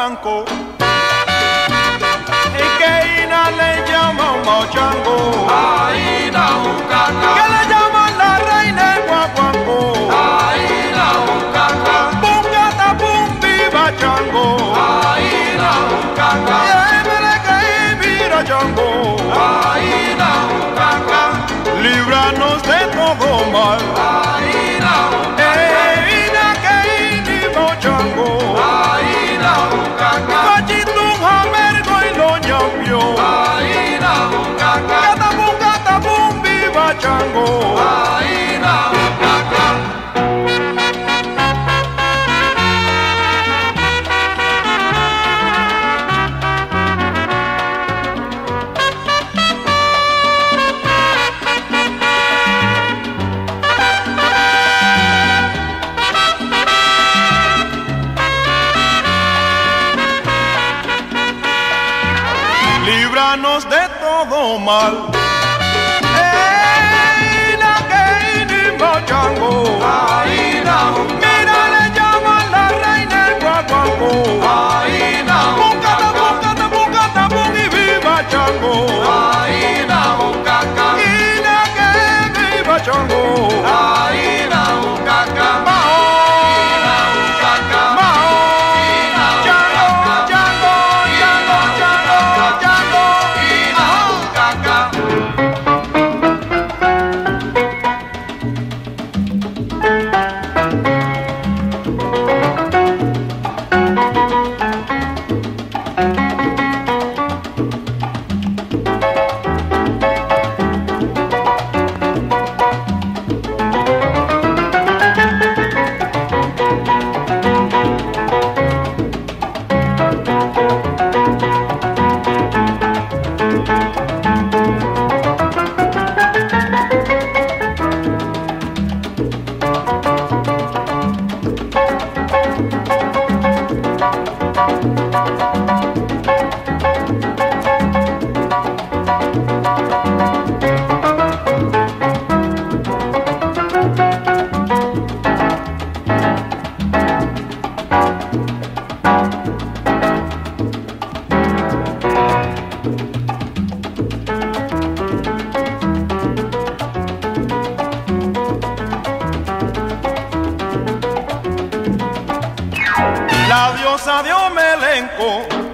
blanco, y que Ina le llama un mochango, que le llaman la reina del guaguancó, bungata bum viva chango, y me le caí mira chango, líbranos de todo mal. Líbranos de todo mal. La que ni mochango, mira le llaman la reina del guaguancó, bungata bum y viva chango, y la que viva chango. La diosa de Omelenco